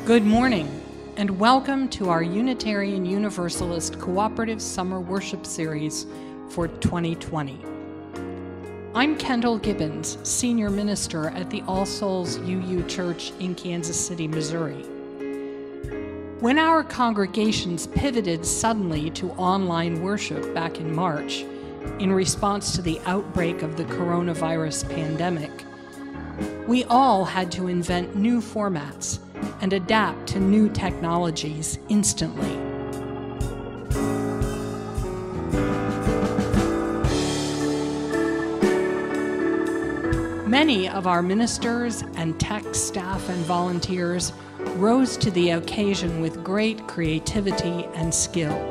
Good morning, and welcome to our Unitarian Universalist Cooperative Summer Worship Series for 2020. I'm Kendall Gibbons, Senior Minister at the All Souls UU Church in Kansas City, Missouri. When our congregations pivoted suddenly to online worship back in March, in response to the outbreak of the coronavirus pandemic, we all had to invent new formats and adapt to new technologies instantly. Many of our ministers and tech staff and volunteers rose to the occasion with great creativity and skill.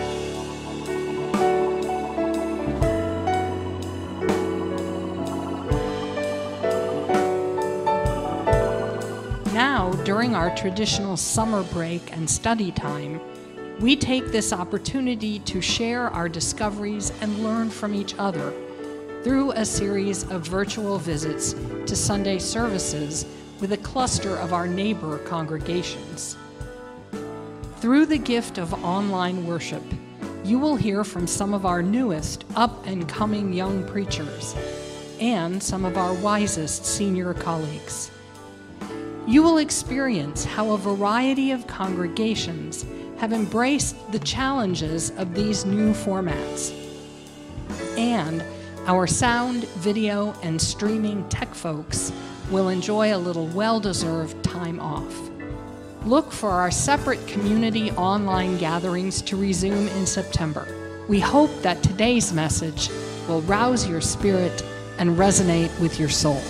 Now, during our traditional summer break and study time, we take this opportunity to share our discoveries and learn from each other through a series of virtual visits to Sunday services with a cluster of our neighbor congregations. Through the gift of online worship, you will hear from some of our newest up-and-coming young preachers and some of our wisest senior colleagues. You will experience how a variety of congregations have embraced the challenges of these new formats. And our sound, video, and streaming tech folks will enjoy a little well-deserved time off. Look for our separate community online gatherings to resume in September. We hope that today's message will rouse your spirit and resonate with your soul.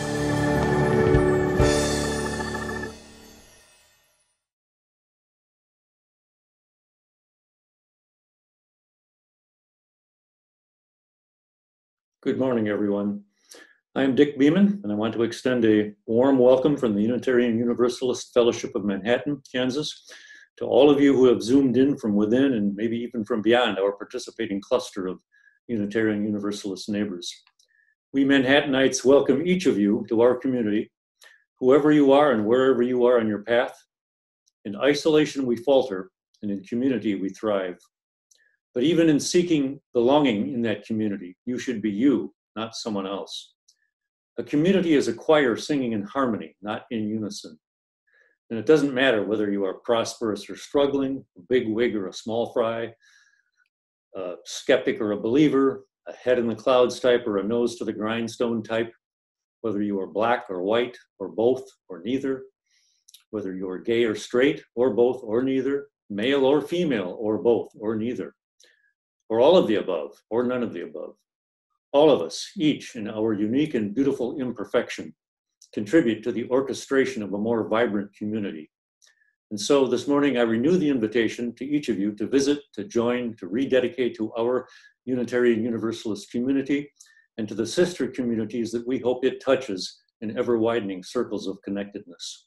Good morning, everyone. I am Dick Beeman, and I want to extend a warm welcome from the Unitarian Universalist Fellowship of Manhattan, Kansas, to all of you who have zoomed in from within and maybe even from beyond our participating cluster of Unitarian Universalist neighbors. We Manhattanites welcome each of you to our community, whoever you are and wherever you are on your path. In isolation, we falter, and in community, we thrive. But even in seeking belonging in that community, you should be you, not someone else. A community is a choir singing in harmony, not in unison. And it doesn't matter whether you are prosperous or struggling, a big wig or a small fry, a skeptic or a believer, a head in the clouds type or a nose to the grindstone type, whether you are black or white or both or neither, whether you are gay or straight or both or neither, male or female or both or neither, or all of the above, or none of the above. All of us, each in our unique and beautiful imperfection, contribute to the orchestration of a more vibrant community. And so this morning I renew the invitation to each of you to visit, to join, to rededicate to our Unitarian Universalist community and to the sister communities that we hope it touches in ever-widening circles of connectedness.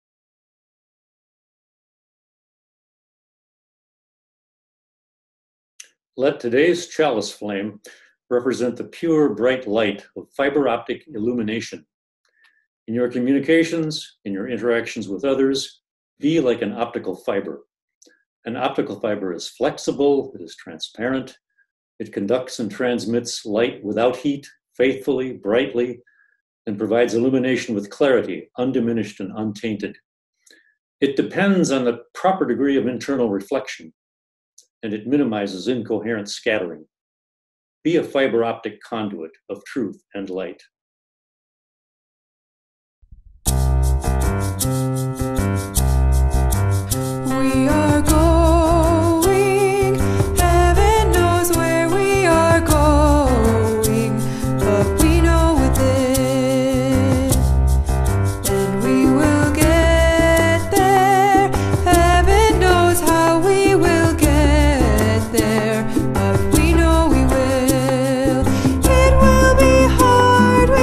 Let today's chalice flame represent the pure, bright light of fiber optic illumination. In your communications, in your interactions with others, be like an optical fiber. An optical fiber is flexible, it is transparent, it conducts and transmits light without heat, faithfully, brightly, and provides illumination with clarity, undiminished and untainted. It depends on the proper degree of internal reflection, and it minimizes incoherent scattering. Be a fiber optic conduit of truth and light. We are going, heaven knows where we are going, but we know within, and we will get there. Heaven knows how we will get there, but we know we will. It will be hard.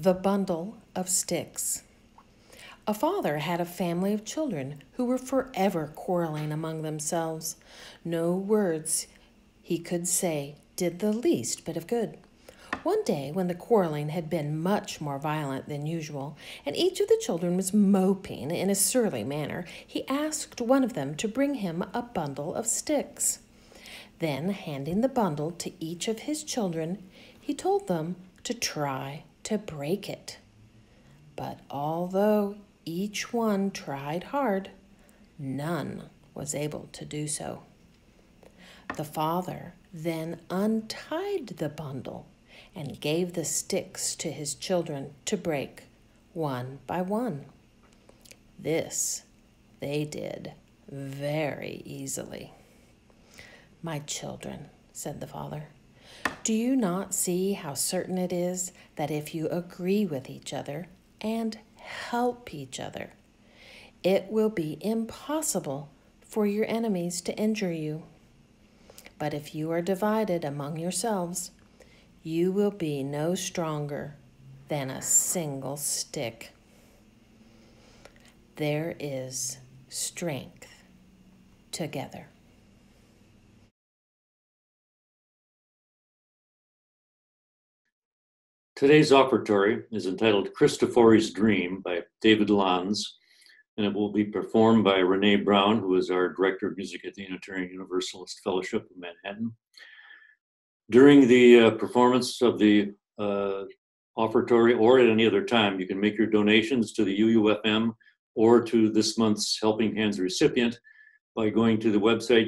The Bundle of Sticks. A father had a family of children who were forever quarreling among themselves. No words he could say did the least bit of good. One day, when the quarreling had been much more violent than usual, and each of the children was moping in a surly manner, he asked one of them to bring him a bundle of sticks. Then, handing the bundle to each of his children, he told them to try to break it. But although each one tried hard, none was able to do so. The father then untied the bundle and gave the sticks to his children to break one by one. This they did very easily. "My children," said the father, "do you not see how certain it is that if you agree with each other and help each other, it will be impossible for your enemies to injure you? But if you are divided among yourselves, you will be no stronger than a single stick. There is strength together." Today's offertory is entitled Christofori's Dream by David Lanz, and it will be performed by Renea Brown, who is our Director of Music at the Unitarian Universalist Fellowship of Manhattan. During the performance of the offertory, or at any other time, you can make your donations to the UUFM or to this month's Helping Hands recipient by going to the website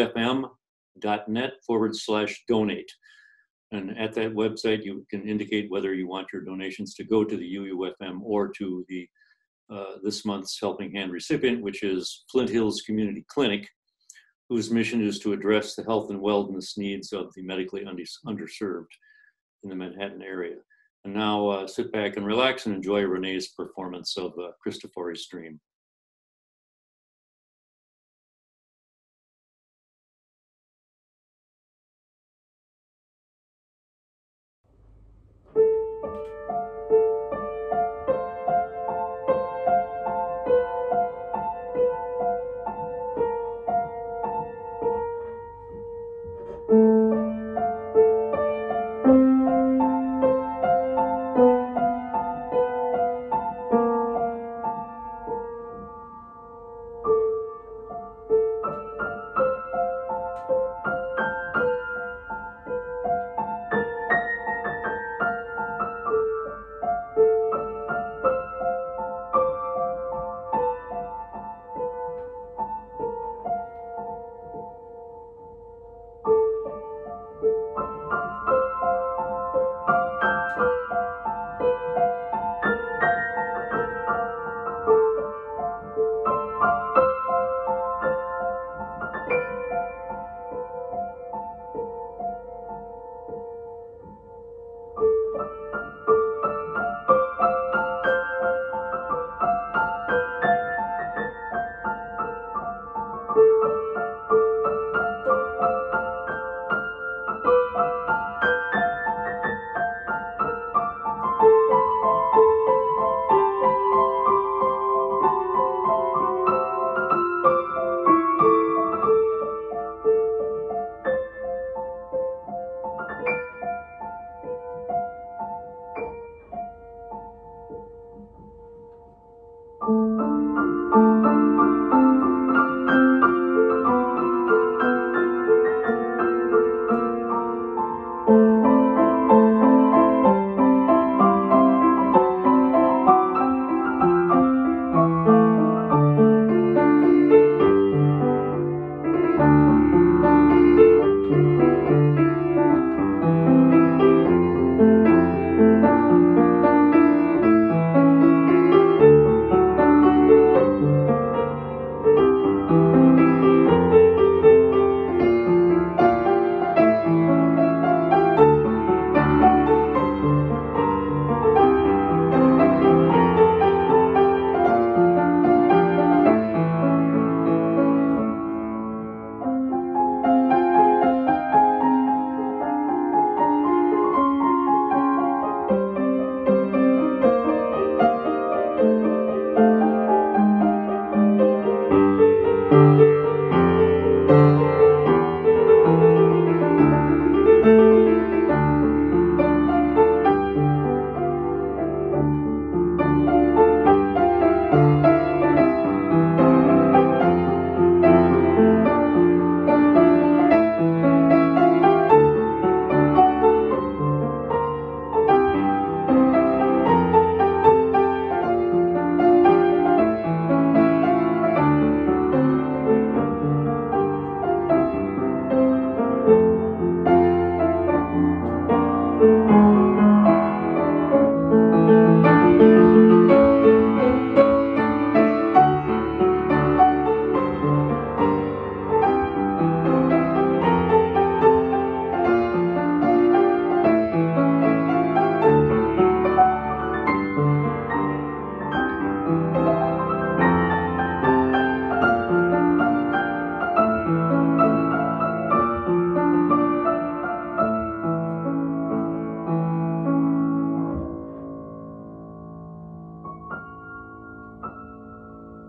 uufm.net/donate. And at that website, you can indicate whether you want your donations to go to the UUFM or to the this month's Helping Hand recipient, which is Flint Hills Community Clinic, whose mission is to address the health and wellness needs of the medically underserved in the Manhattan area. And now sit back and relax and enjoy Renea's performance of Christofori's Dream.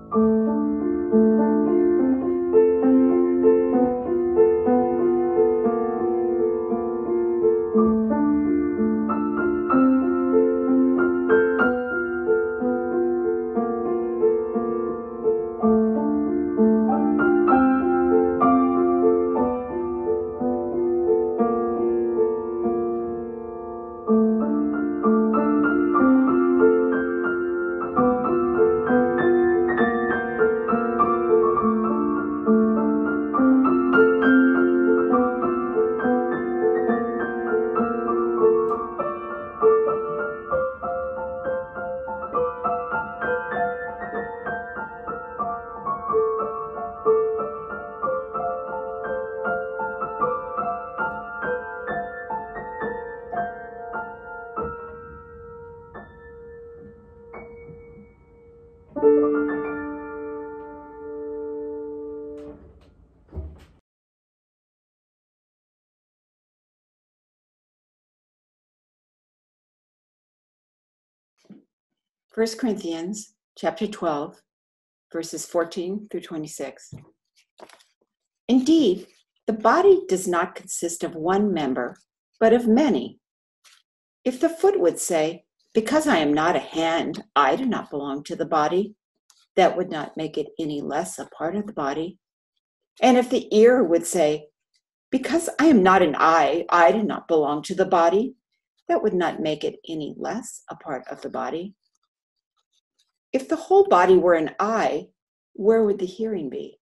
First Corinthians chapter 12, verses 14 through 26. Indeed, the body does not consist of one member, but of many. If the foot would say, "Because I am not a hand, I do not belong to the body," that would not make it any less a part of the body. And if the ear would say, "Because I am not an eye, I do not belong to the body," that would not make it any less a part of the body. If the whole body were an eye, where would the hearing be?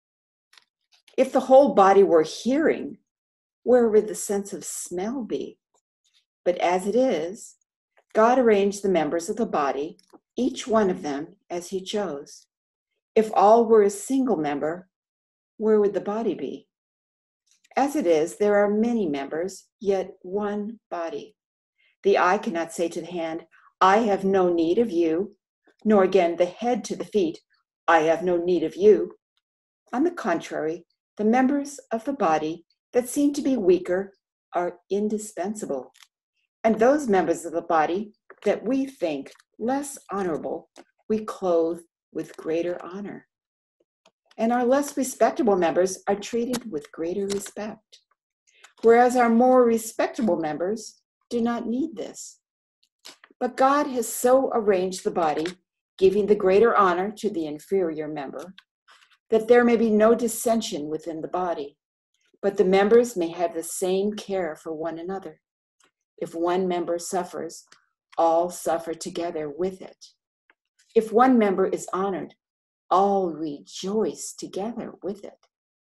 If the whole body were hearing, where would the sense of smell be? But as it is, God arranged the members of the body, each one of them as he chose. If all were a single member, where would the body be? As it is, there are many members, yet one body. The eye cannot say to the hand, "I have no need of you," nor again the head to the feet, "I have no need of you." On the contrary, the members of the body that seem to be weaker are indispensable. And those members of the body that we think less honorable, we clothe with greater honor. And our less respectable members are treated with greater respect, whereas our more respectable members do not need this. But God has so arranged the body, giving the greater honor to the inferior member, that there may be no dissension within the body, but the members may have the same care for one another. If one member suffers, all suffer together with it. If one member is honored, all rejoice together with it.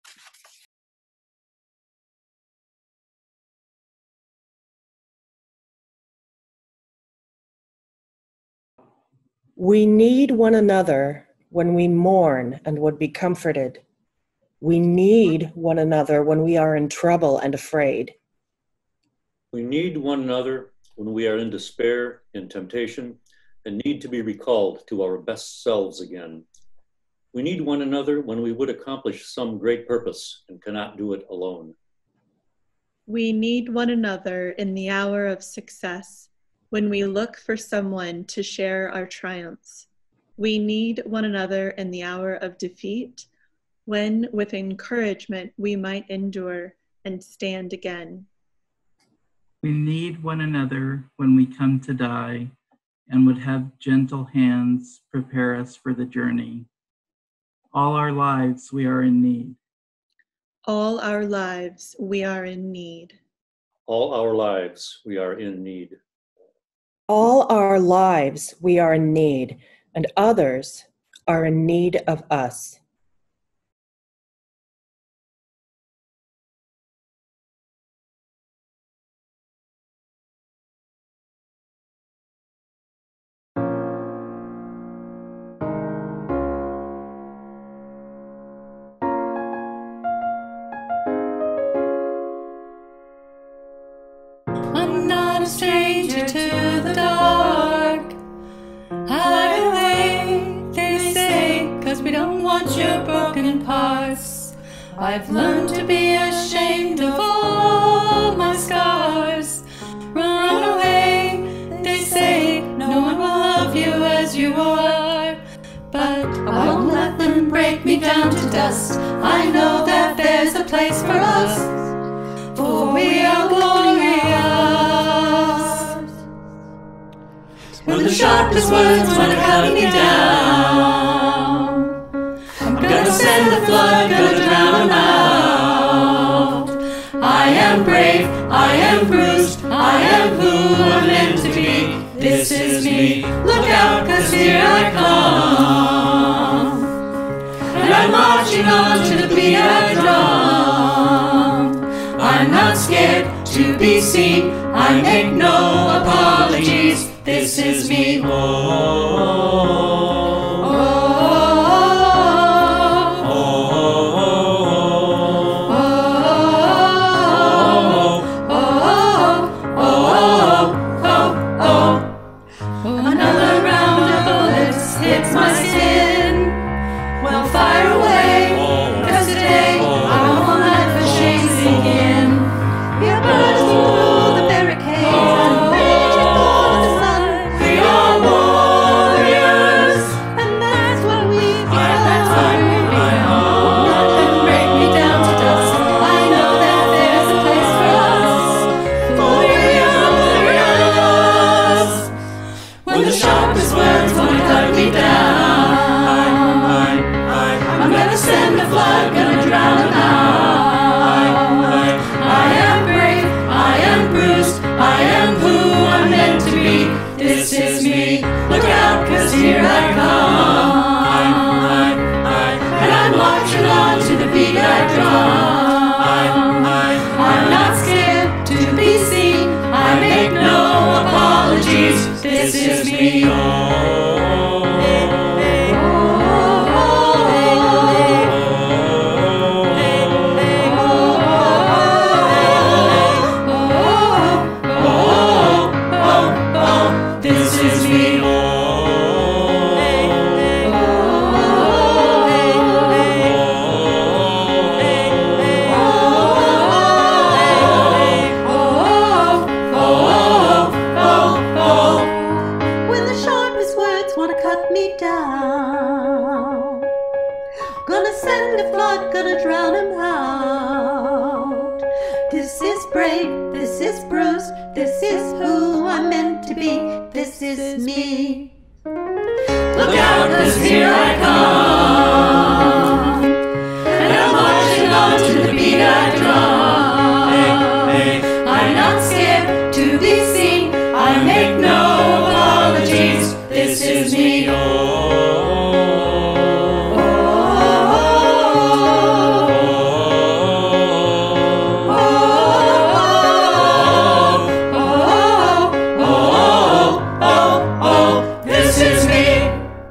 We need one another when we mourn and would be comforted. We need one another when we are in trouble and afraid. We need one another when we are in despair, in temptation, and need to be recalled to our best selves again. We need one another when we would accomplish some great purpose and cannot do it alone. We need one another in the hour of success, when we look for someone to share our triumphs. We need one another in the hour of defeat, when with encouragement we might endure and stand again. We need one another when we come to die and would have gentle hands prepare us for the journey. All our lives we are in need. All our lives we are in need. All our lives we are in need. All our lives we are in need, and others are in need of us. I'm not a stranger to the dark. Hide away, they say, 'cause we don't want your broken parts. I've learned to be ashamed of all my scars. Run away, they say, no one will love you as you are. But I won't break me down to dust, I know that there's a place for us, for we are glorious. When the sharpest words want to cut me down, I'm gonna send the flood, gonna drown them out. I am brave, I am bruised, I am who I'm meant to be. This is me, look out, 'cause here I come. And I'm marching on to the beat I drum. I'm not scared to be seen, I make no apologies. This is me, Another round of bullets hits my skin. Well, fire away, 'cause today I won't let the shame sink in. We are bursting through the barricades and raging for the sun. We are warriors, and that's what we are. Nothing break me down to dust. I know that there's a place for us, for we are glorious. When the sharpest words want to cut me down, I'm gonna send the flood, gonna drown them out. I am brave, I am bruised, I am who I'm meant to be. This is me, look out, 'cause here I come. And I'm marching on to the beat I drum. I'm not scared to be seen, I make no apologies. This is me. This is me. When the sharpest words want to cut me down, gonna send the flood, gonna drown them out. This is brave, this is bruised, this is who I'm meant to be. This is me. Look out, 'cause here I come. And I'm marching on to the beat I drum. I'm not scared to be seen, I make no apologies. This is me. This is me.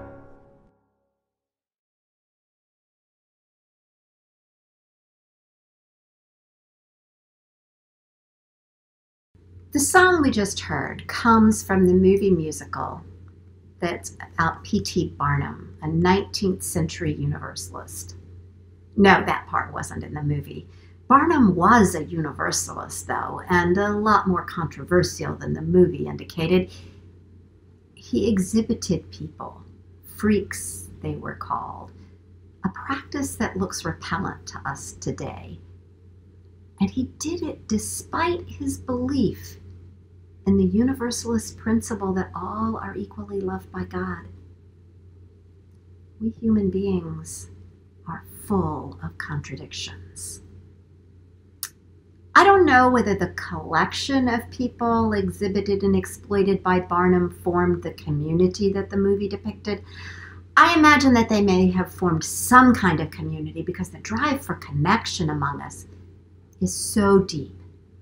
The song we just heard comes from the movie musical that's about P.T. Barnum, a 19th century Universalist. No, that part wasn't in the movie. Barnum was a Universalist, though, and a lot more controversial than the movie indicated. He exhibited people, freaks they were called, a practice that looks repellent to us today. And he did it despite his belief in the Universalist principle that all are equally loved by God. We human beings are full of contradictions. I don't know whether the collection of people exhibited and exploited by Barnum formed the community that the movie depicted. I imagine that they may have formed some kind of community because the drive for connection among us is so deep.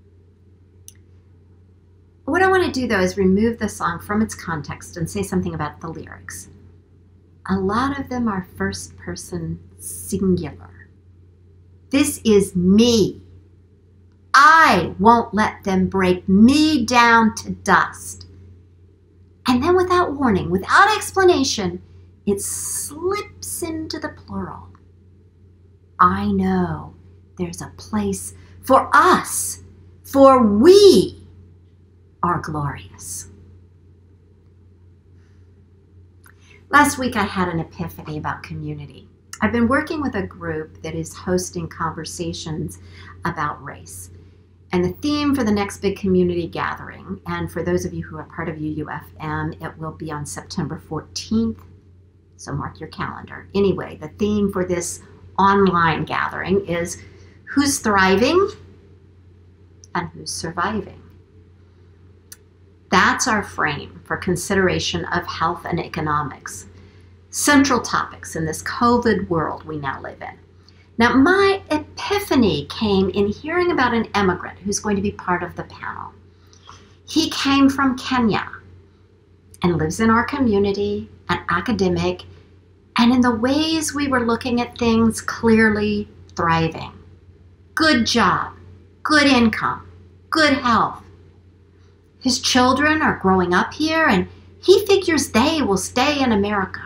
What I want to do, though, is remove the song from its context and say something about the lyrics. A lot of them are first person singular. This is me. I won't let them break me down to dust. And then without warning, without explanation, it slips into the plural. I know there's a place for us, for we are glorious. Last week I had an epiphany about community. I've been working with a group that is hosting conversations about race. And the theme for the next big community gathering, and for those of you who are part of UUFM, it will be on September 14th, so mark your calendar. Anyway, the theme for this online gathering is who's thriving and who's surviving. That's our frame for consideration of health and economics, central topics in this COVID world we now live in. Now, my epiphany came in hearing about an immigrant who's going to be part of the panel. He came from Kenya and lives in our community, an academic, and in the ways we were looking at things, clearly thriving. Good job, good income, good health. His children are growing up here, and he figures they will stay in America.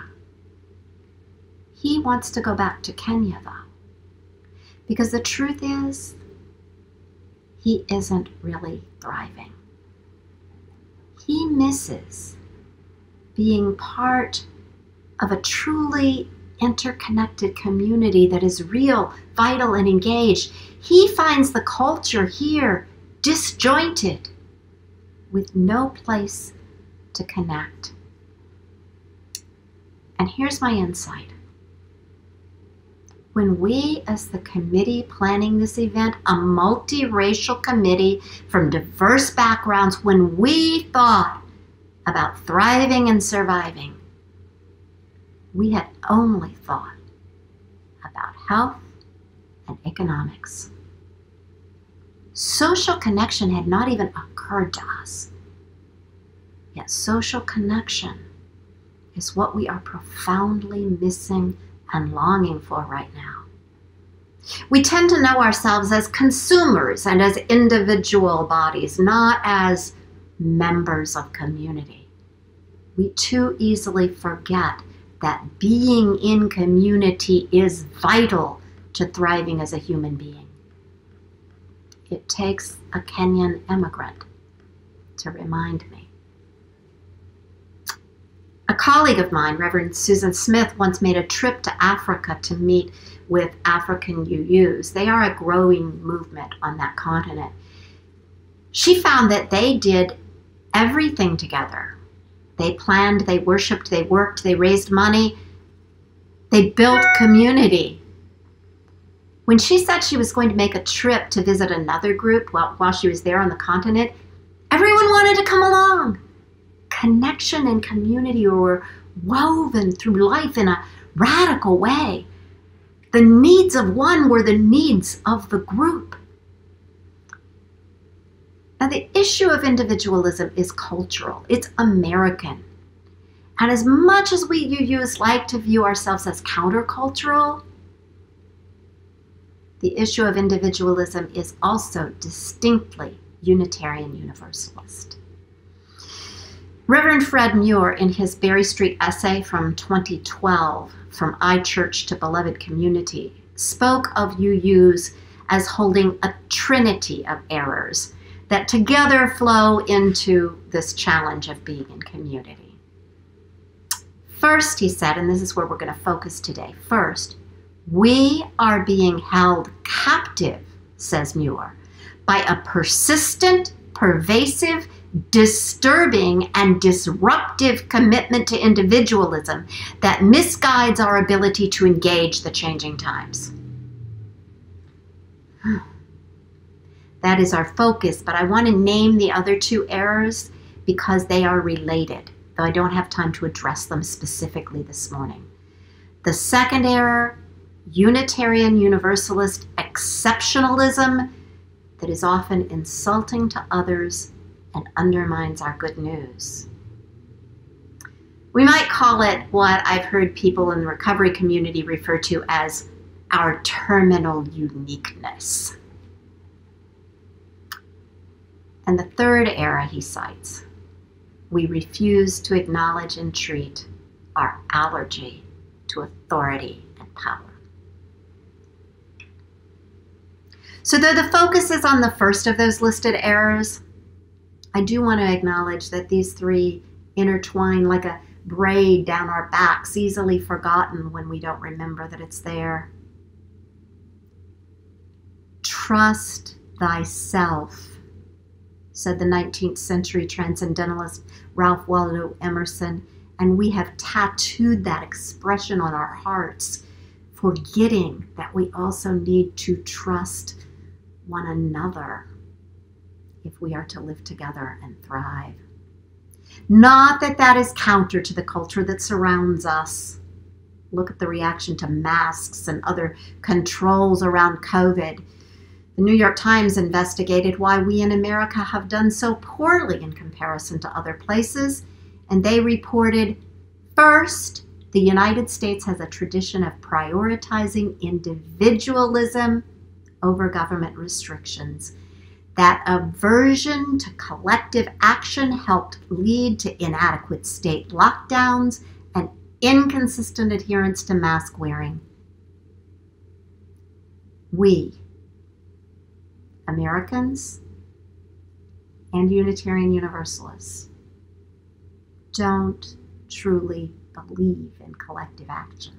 He wants to go back to Kenya, though. Because the truth is, he isn't really thriving. He misses being part of a truly interconnected community that is real, vital, and engaged. He finds the culture here disjointed, with no place to connect. And here's my insight. When we, as the committee planning this event, a multiracial committee from diverse backgrounds, when we thought about thriving and surviving, we had only thought about health and economics. Social connection had not even occurred to us. Yet social connection is what we are profoundly missing and longing for right now. We tend to know ourselves as consumers and as individual bodies, not as members of community. We too easily forget that being in community is vital to thriving as a human being. It takes a Kenyan immigrant to remind me. A colleague of mine, Reverend Susan Smith, once made a trip to Africa to meet with African UUs. They are a growing movement on that continent. She found that they did everything together. They planned, they worshiped, they worked, they raised money, they built community. When she said she was going to make a trip to visit another group while she was there on the continent, everyone wanted to come along. Connection and community were woven through life in a radical way. The needs of one were the needs of the group. Now, the issue of individualism is cultural. It's American. And as much as we UUs like to view ourselves as countercultural, the issue of individualism is also distinctly Unitarian Universalist. Reverend Fred Muir, in his Berry Street essay from 2012, From iChurch to Beloved Community, spoke of UUs as holding a trinity of errors that together flow into this challenge of being in community. First, he said, and this is where we're going to focus today, first, we are being held captive, says Muir, by a persistent, pervasive, disturbing, and disruptive commitment to individualism that misguides our ability to engage the changing times. That is our focus, but I want to name the other two errors because they are related, though I don't have time to address them specifically this morning. The second error, Unitarian Universalist exceptionalism that is often insulting to others and undermines our good news. We might call it what I've heard people in the recovery community refer to as our terminal uniqueness. And the third error he cites, we refuse to acknowledge and treat our allergy to authority and power. So though the focus is on the first of those listed errors, I do want to acknowledge that these three intertwine like a braid down our backs, easily forgotten when we don't remember that it's there. Trust thyself, said the 19th century transcendentalist Ralph Waldo Emerson, and we have tattooed that expression on our hearts, forgetting that we also need to trust one another if we are to live together and thrive. Not that that is counter to the culture that surrounds us. Look at the reaction to masks and other controls around COVID. The New York Times investigated why we in America have done so poorly in comparison to other places, and they reported, first, the United States has a tradition of prioritizing individualism over government restrictions. That aversion to collective action helped lead to inadequate state lockdowns and inconsistent adherence to mask wearing. We, Americans and Unitarian Universalists, don't truly believe in collective action.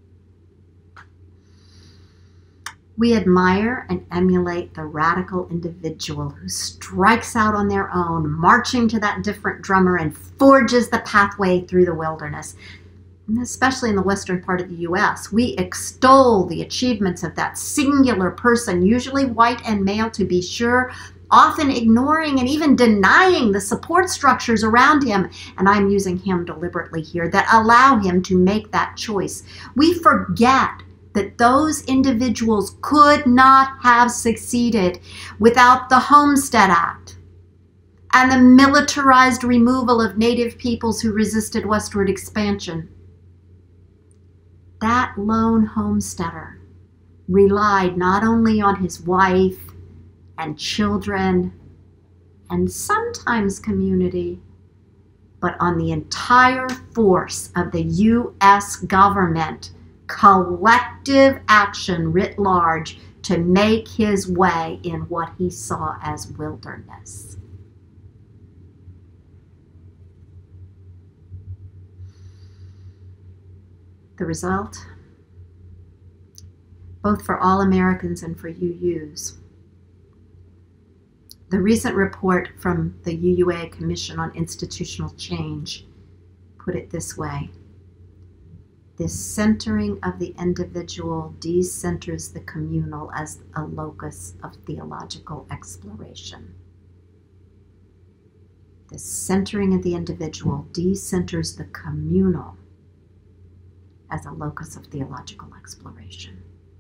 We admire and emulate the radical individual who strikes out on their own, marching to that different drummer and forges the pathway through the wilderness. And especially in the western part of the U.S., we extol the achievements of that singular person, usually white and male to be sure, often ignoring and even denying the support structures around him, and I'm using him deliberately here, that allow him to make that choice. We forget that those individuals could not have succeeded without the Homestead Act and the militarized removal of native peoples who resisted westward expansion. That lone homesteader relied not only on his wife and children and sometimes community, but on the entire force of the U.S. government, collective action writ large, to make his way in what he saw as wilderness. The result, both for all Americans and for UUs. The recent report from the UUA Commission on Institutional Change put it this way: this centering of the individual decenters the communal as a locus of theological exploration. The centering of the individual decenters the communal as a locus of theological exploration.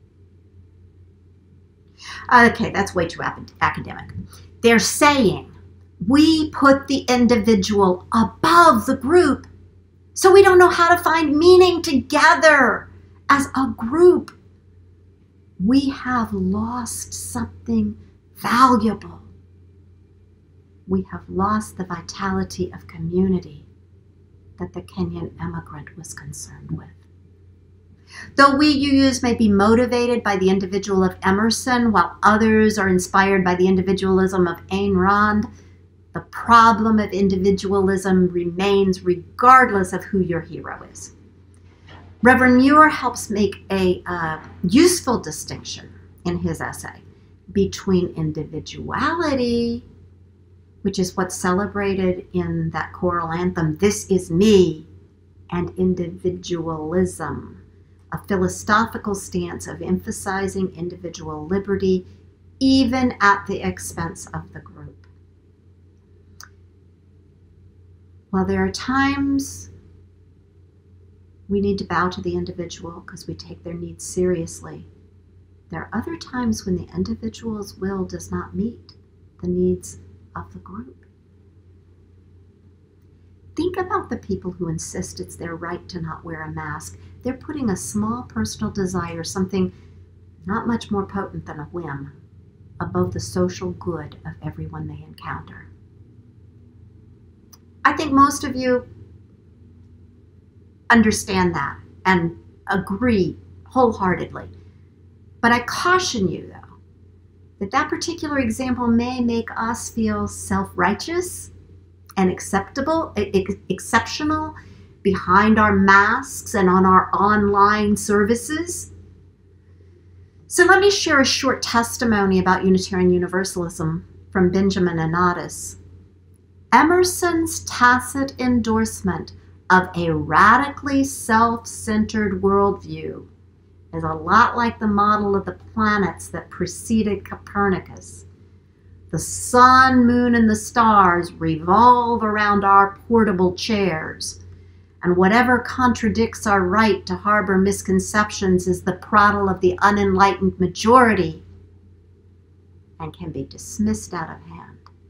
Okay, that's way too academic. They're saying we put the individual above the group, so we don't know how to find meaning together as a group. We have lost something valuable. We have lost the vitality of community that the Kenyan immigrant was concerned with. Though we UUs may be motivated by the individual of Emerson, while others are inspired by the individualism of Ayn Rand, the problem of individualism remains regardless of who your hero is. Reverend Muir helps make a useful distinction in his essay between individuality, which is what's celebrated in that choral anthem, "This is me," and individualism, a philosophical stance of emphasizing individual liberty even at the expense of the group. While there are times we need to bow to the individual because we take their needs seriously, there are other times when the individual's will does not meet the needs of the group. Think about the people who insist it's their right to not wear a mask. They're putting a small personal desire, something not much more potent than a whim, above the social good of everyone they encounter. I think most of you understand that and agree wholeheartedly. But I caution you, though, that that particular example may make us feel self-righteous and exceptional behind our masks and on our online services. So let me share a short testimony about Unitarian Universalism from Benjamin Anatis. Emerson's tacit endorsement of a radically self-centered worldview is a lot like the model of the planets that preceded Copernicus. The sun, moon, and the stars revolve around our portable chairs, and whatever contradicts our right to harbor misconceptions is the prattle of the unenlightened majority and can be dismissed out of hand.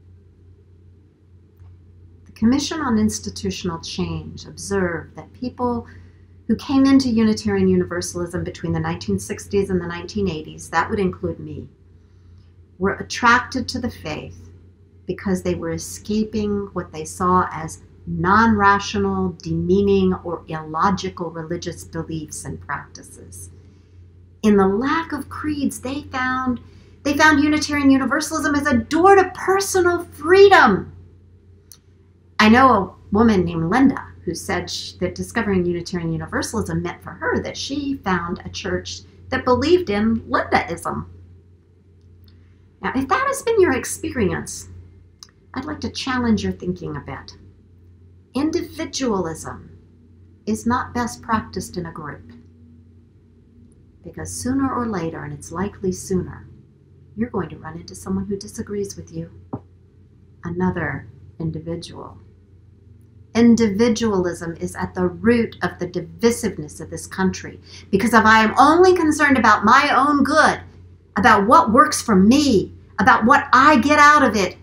The Commission on Institutional Change observed that people who came into Unitarian Universalism between the 1960s and the 1980s, that would include me, were attracted to the faith because they were escaping what they saw as non-rational, demeaning, or illogical religious beliefs and practices. In the lack of creeds, they found Unitarian Universalism as a door to personal freedom. I know a woman named Linda who said that discovering Unitarian Universalism meant for her that she found a church that believed in Lindaism. Now, if that has been your experience, I'd like to challenge your thinking a bit. Individualism is not best practiced in a group, because sooner or later, and it's likely sooner, you're going to run into someone who disagrees with you, another individual. Individualism is at the root of the divisiveness of this country, because if I am only concerned about my own good, about what works for me, about what I get out of it,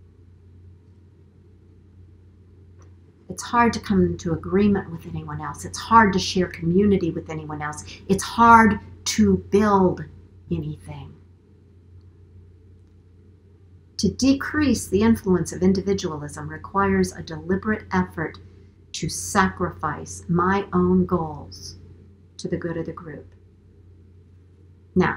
it's hard to come into agreement with anyone else. It's hard to share community with anyone else. It's hard to build anything. To decrease the influence of individualism requires a deliberate effort to sacrifice my own goals to the good of the group. Now,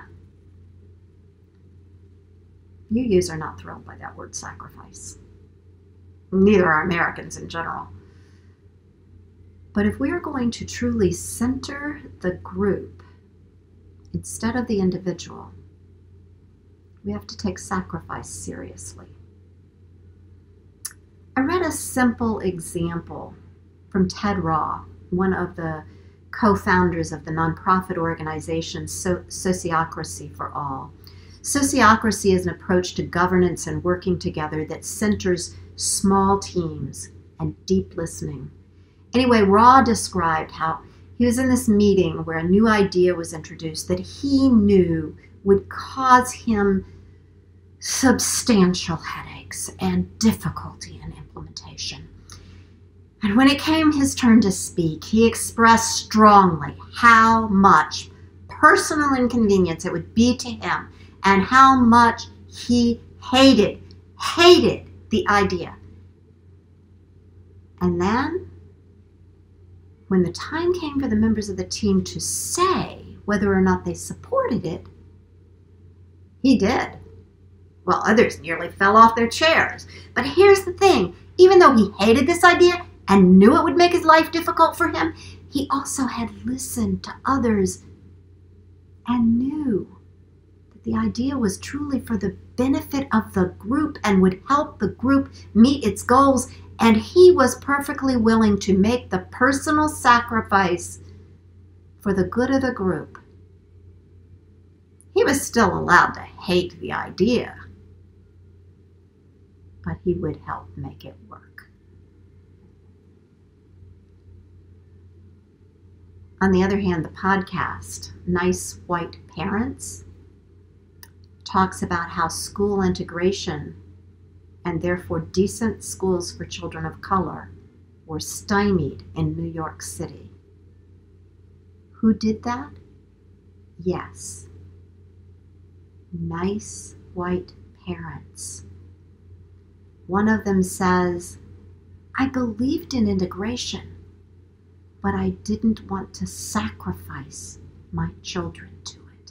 UUs are not thrilled by that word sacrifice. Neither are Americans in general. But if we are going to truly center the group instead of the individual, we have to take sacrifice seriously. I read a simple example from Ted Raw, one of the co-founders of the nonprofit organization Sociocracy for All. Sociocracy is an approach to governance and working together that centers small teams and deep listening. Anyway, Raw described how he was in this meeting where a new idea was introduced that he knew would cause him substantial headaches and difficulty in implementation. And when it came his turn to speak, he expressed strongly how much personal inconvenience it would be to him and how much he hated the idea. And then, when the time came for the members of the team to say whether or not they supported it, he did. Well, others nearly fell off their chairs. But here's the thing, even though he hated this idea and knew it would make his life difficult for him, he also had listened to others and knew that the idea was truly for the benefit of the group and would help the group meet its goals. And he was perfectly willing to make the personal sacrifice for the good of the group. He was still allowed to hate the idea, but he would help make it work. On the other hand, the podcast, Nice White Parents, talks about how school integration and therefore decent schools for children of color were stymied in New York City. Who did that? Yes. Nice white parents. One of them says, I believed in integration, but I didn't want to sacrifice my children to it.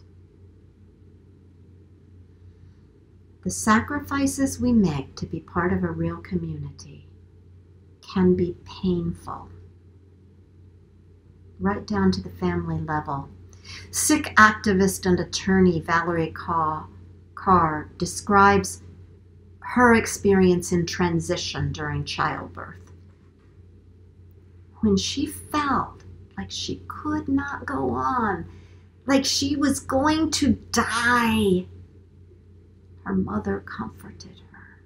The sacrifices we make to be part of a real community can be painful right down to the family level. Sikh activist and attorney Valerie Carr describes her experience in transition during childbirth. When she felt like she could not go on, like she was going to die, her mother comforted her.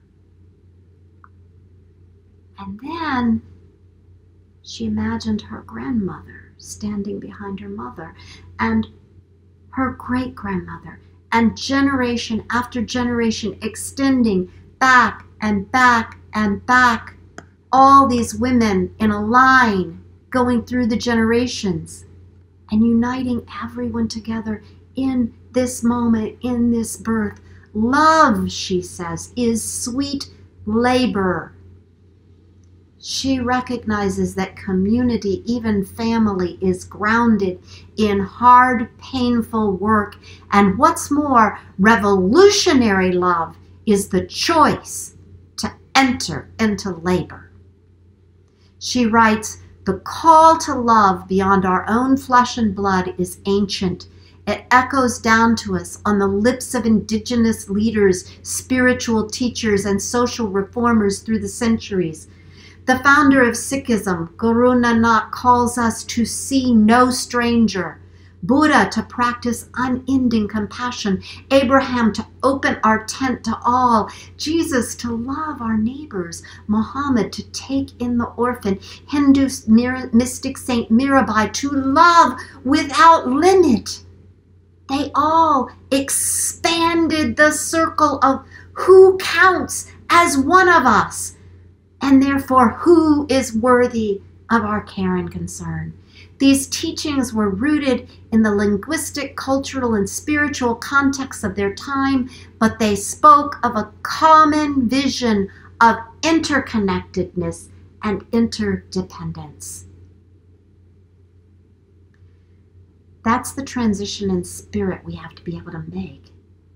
And then she imagined her grandmother standing behind her mother, and her great-grandmother, and generation after generation extending back and back and back. All these women in a line going through the generations and uniting everyone together in this moment, in this birth. Love, she says, is sweet labor. She recognizes that community, even family, is grounded in hard, painful work. And what's more, revolutionary love is the choice to enter into labor. She writes, "The call to love beyond our own flesh and blood is ancient. It echoes down to us on the lips of indigenous leaders, spiritual teachers, and social reformers through the centuries. The founder of Sikhism, Guru Nanak, calls us to see no stranger, Buddha to practice unending compassion, Abraham to open our tent to all, Jesus to love our neighbors, Muhammad to take in the orphan, Hindu mystic Saint Mirabai to love without limit." They all expanded the circle of who counts as one of us, and therefore who is worthy of our care and concern. These teachings were rooted in the linguistic, cultural, and spiritual context of their time, but they spoke of a common vision of interconnectedness and interdependence. That's the transition in spirit we have to be able to make.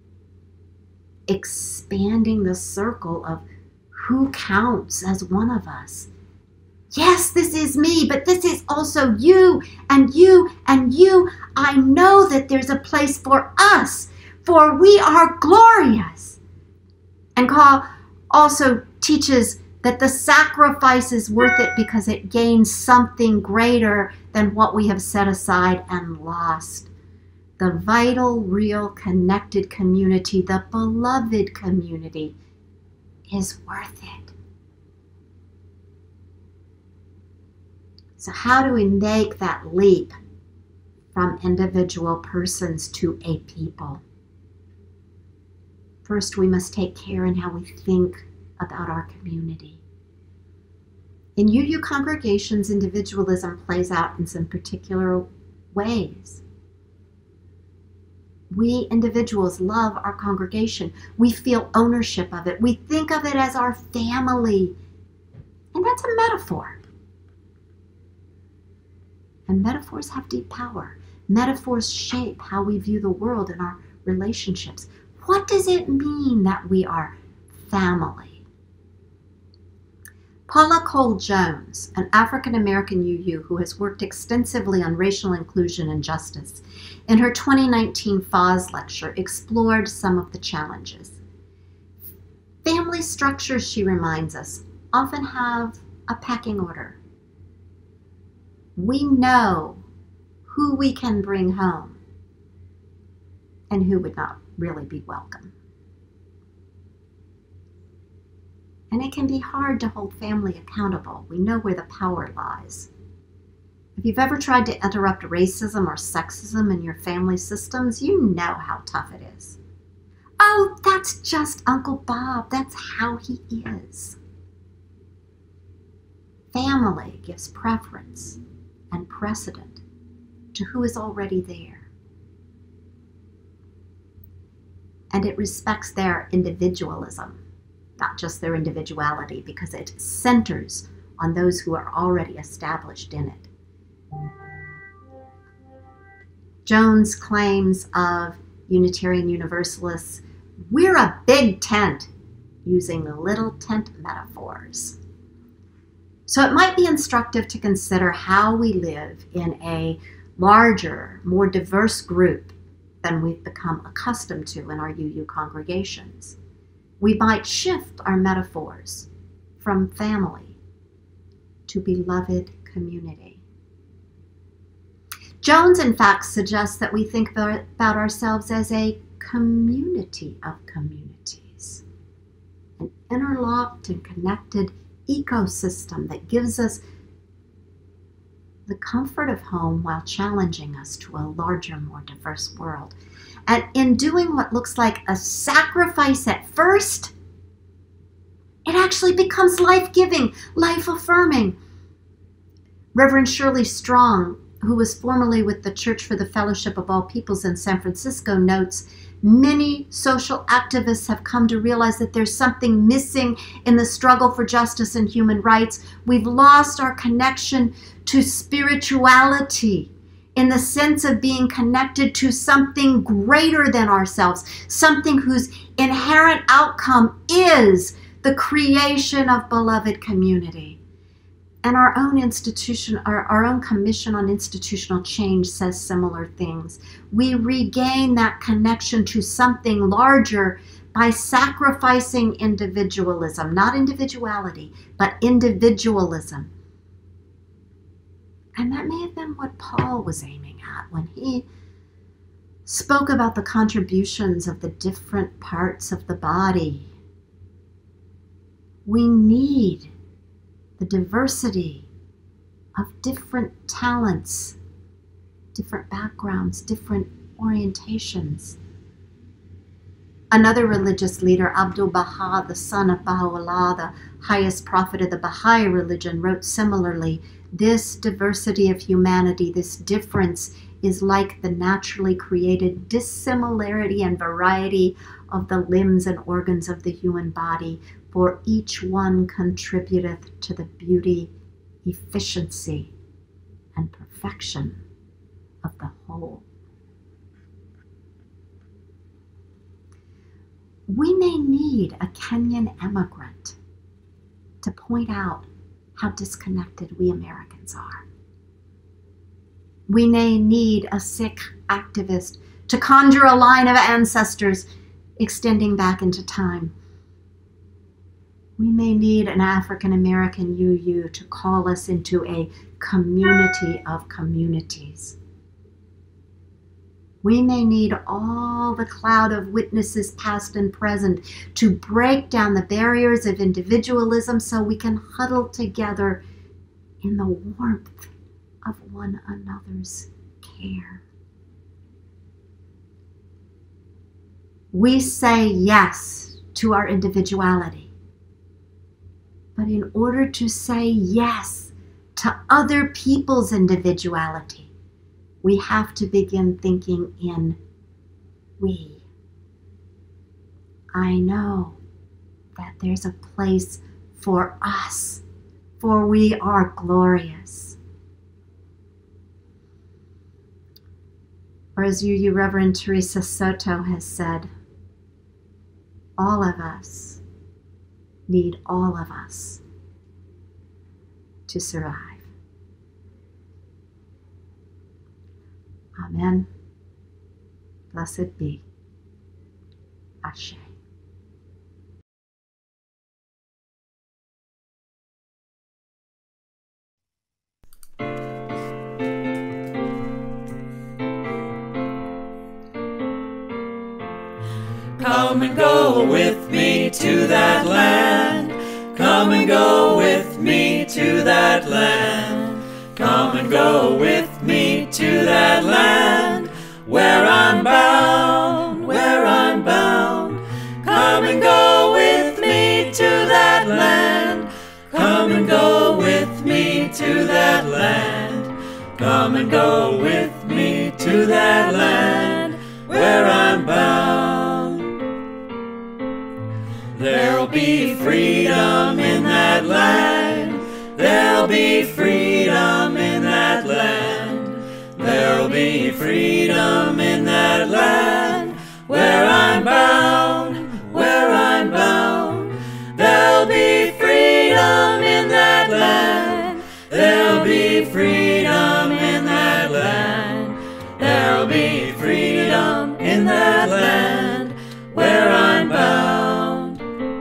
Expanding the circle of who counts as one of us. Yes, this is me, but this is also you and you and you. I know that there's a place for us, for we are glorious. And Carl also teaches that the sacrifice is worth it because it gains something greater than what we have set aside and lost. The vital, real, connected community, the beloved community, is worth it. So how do we make that leap from individual persons to a people? First, we must take care in how we think about our community. In UU congregations, individualism plays out in some particular ways. We individuals love our congregation. We feel ownership of it. We think of it as our family. And that's a metaphor. And metaphors have deep power. Metaphors shape how we view the world and our relationships. What does it mean that we are family? Paula Cole-Jones, an African-American UU who has worked extensively on racial inclusion and justice, in her 2019 FOS lecture explored some of the challenges. Family structures, she reminds us, often have a pecking order. We know who we can bring home and who would not really be welcome. And it can be hard to hold family accountable. We know where the power lies. If you've ever tried to interrupt racism or sexism in your family systems, you know how tough it is. Oh, that's just Uncle Bob. That's how he is. Family gives preference and precedent to who is already there. And it respects their individualism, not just their individuality, because it centers on those who are already established in it. Jones claims of Unitarian Universalists, we're a big tent using little tent metaphors. So it might be instructive to consider how we live in a larger, more diverse group than we've become accustomed to in our UU congregations. We might shift our metaphors from family to beloved community. Jones, in fact, suggests that we think about ourselves as a community of communities, an interlocked and connected ecosystem that gives us the comfort of home while challenging us to a larger, more diverse world. And in doing what looks like a sacrifice at first, it actually becomes life-giving, life-affirming. Reverend Shirley Strong, who was formerly with the Church for the Fellowship of All Peoples in San Francisco, notes, many social activists have come to realize that there's something missing in the struggle for justice and human rights. We've lost our connection to spirituality in the sense of being connected to something greater than ourselves, something whose inherent outcome is the creation of beloved community. And our own institution, our own Commission on Institutional Change says similar things. We regain that connection to something larger by sacrificing individualism, not individuality, but individualism. And that may have been what Paul was aiming at when he spoke about the contributions of the different parts of the body. We need the diversity of different talents, different backgrounds, different orientations. Another religious leader, Abdul Baha, the son of Baha'u'llah, the highest prophet of the Baha'i religion, wrote similarly, this diversity of humanity, this difference, is like the naturally created dissimilarity and variety of the limbs and organs of the human body, for each one contributeth to the beauty, efficiency, and perfection of the whole. We may need a Kenyan immigrant to point out how disconnected we Americans are. We may need a Sikh activist to conjure a line of ancestors extending back into time. We may need an African American UU to call us into a community of communities. We may need all the cloud of witnesses past and present to break down the barriers of individualism so we can huddle together in the warmth of one another's care. We say yes to our individuality. But in order to say yes to other people's individuality, we have to begin thinking in we. I know that there's a place for us, for we are glorious. Or as UU Reverend Teresa Soto has said, all of us need all of us to survive. Amen. Blessed be. Ashe. Come and go with me to that land. Come and go with me to that land. Come and go with me to that land where I'm bound, where I'm bound. Come and go with me to that land. Come and go with me to that land. Come and go with me to that land where I'm bound. There'll be freedom in that land. There'll be freedom in that land. There'll be freedom in that land where I'm bound, where I'm bound. There'll be freedom in that land. There'll be freedom in that land where I'm bound.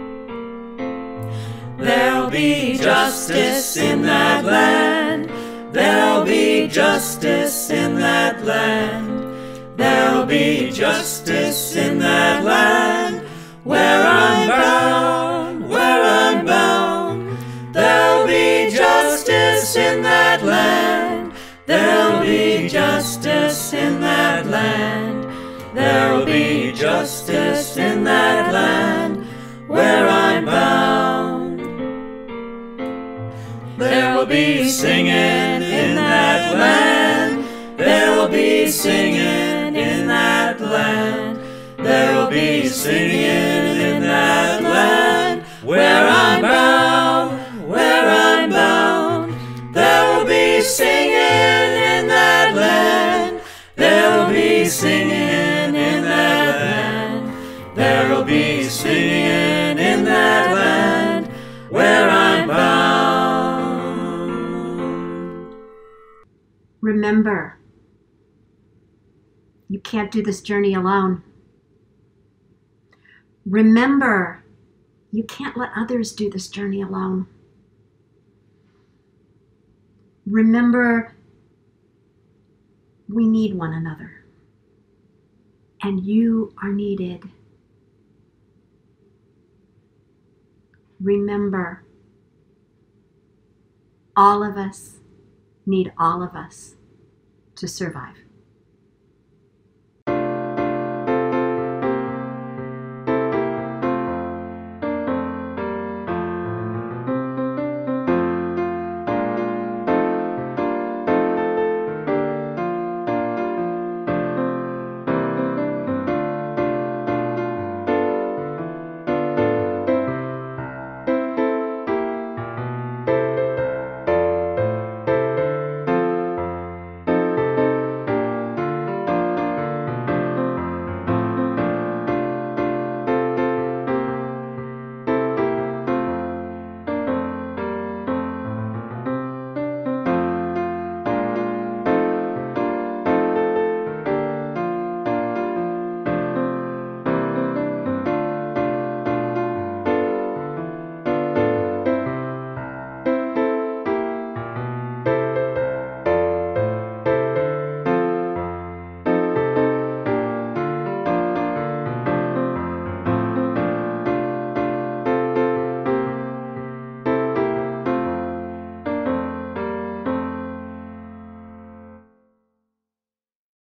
There'll be justice in that land. There'll be justice in that land. There'll be justice in that land where I'm bound, where I'm bound. There'll be justice in that land. There'll be justice in that land. There'll be justice in that land where I'm bound. There'll be singing in that land. There'll be singing in that land. There'll be singing in that land where I'm bound, where I'm bound. There'll be singing in that land. There'll be singing in that land. There'll be singing in that land where I'm bound. Remember, you can't do this journey alone. Remember, you can't let others do this journey alone. Remember, we need one another, and you are needed. Remember, all of us need all of us to survive.